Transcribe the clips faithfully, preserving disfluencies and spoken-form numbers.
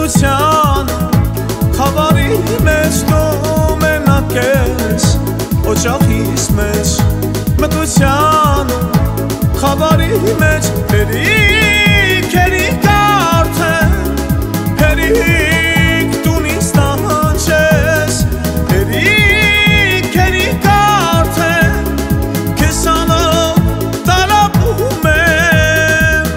մթության խավարի մեջ դու մենակ ես օջախիս մեջ մթության խավարի մեջ հերիք հերիք արդեն հերիք տունից տանջես հերիք հերիք արդեն քեզ անով տարապում եմ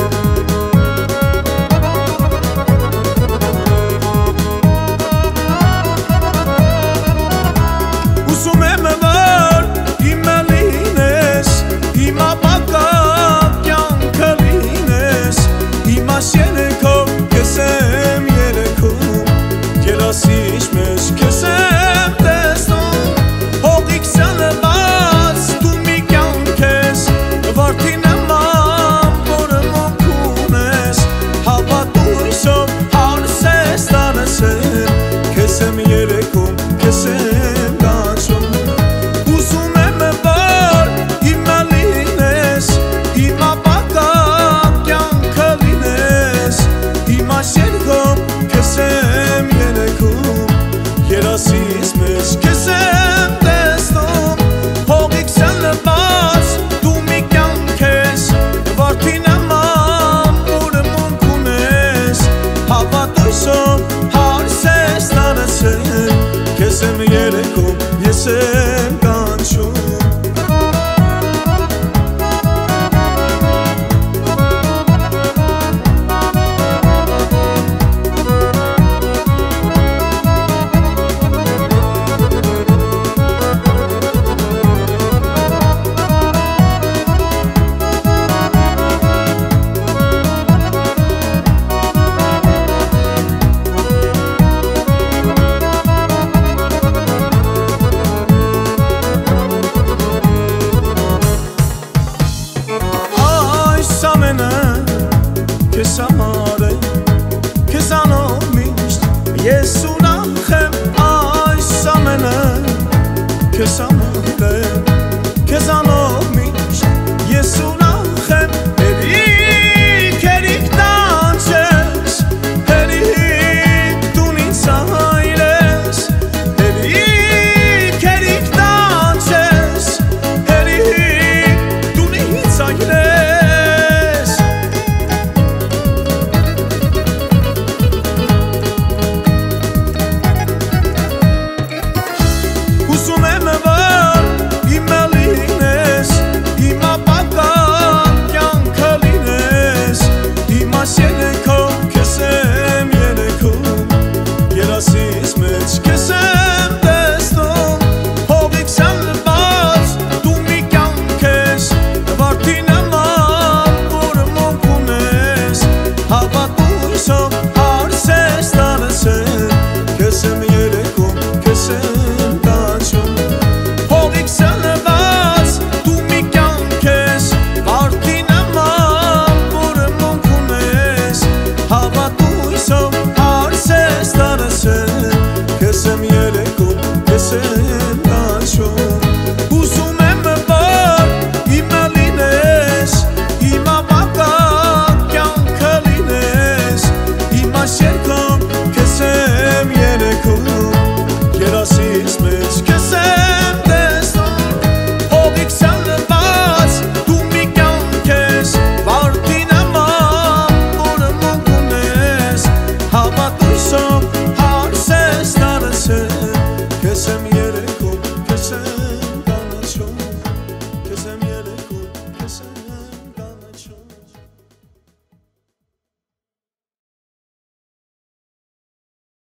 ուզում եմ որ իմ լինես իմ ապակա կյանքը լինես իմաս երեքով քեզ եմ երեքում երասիչ մեջ քեզ եմ տեսնում հողիկ սալված դու մի կյանք ես վարդին նման որը մոքում ես հավատույսով հարս ես տանեցել քեզ եմ երեքում քեզ եմ կանչում ուզում եմ որ իմ լինես իմ ապակա կյանքը լինես իմաս երեքով քեզ եմ երեքում երասից մեջ քեզ եմ տեսնում հողիկ սալված դու մի կյանք ես վարդի նման որը մոնք ունես հավատույսով հարս ես տանեցել քեզ եմ երեքում ես եմ կանչում Քեզ համար է, քեզանով միշտ ես ուրախ եմ այս ամենը քեզ համար է